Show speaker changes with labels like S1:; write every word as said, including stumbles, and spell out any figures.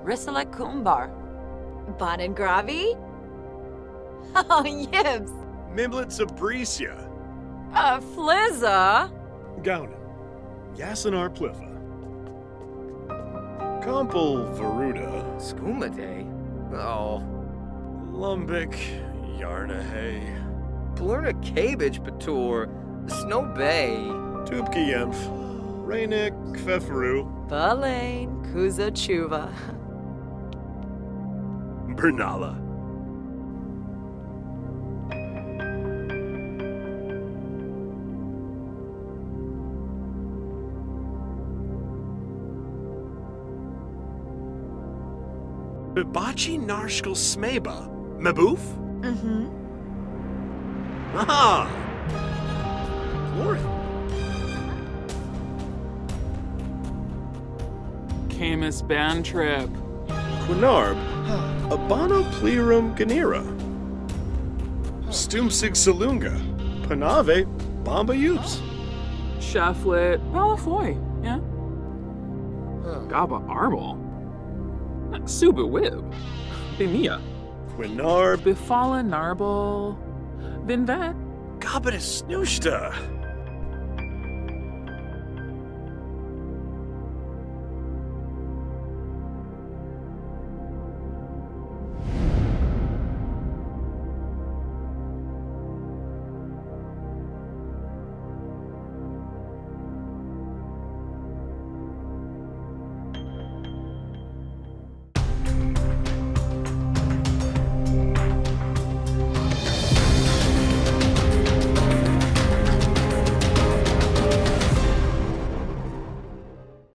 S1: Risala Kumbar.
S2: Bonin Gravi? Oh, Yibs.
S3: Miblet Sabricia.
S1: Uh, Flizza.
S3: Gaunan. Yasinar Plifa. Kompel Varuda.
S4: Skumade? Oh.
S3: Lumbik Yarnahay.
S4: Plurna Cabbage Batur. Snow Bay.
S3: Tubki Yemph. Rainik Kfefru.
S2: Balain Kuza Chuva.
S3: Bernala. Bachi Narshkal Smeba. Maboof?
S2: Mm-hmm.
S3: Aha! North.
S5: Camus band trip.
S3: Quinarb. Abano Plirum Ganira. Stumsig Salunga. Panave Bomba Yoops.
S5: Shufflet. Balafoy. Yeah. Gaba Arbol. Suba Wib. Bimia.
S3: Quinarb.
S5: Bifala Narbol. Vinvat.
S3: Gabata Snooshta.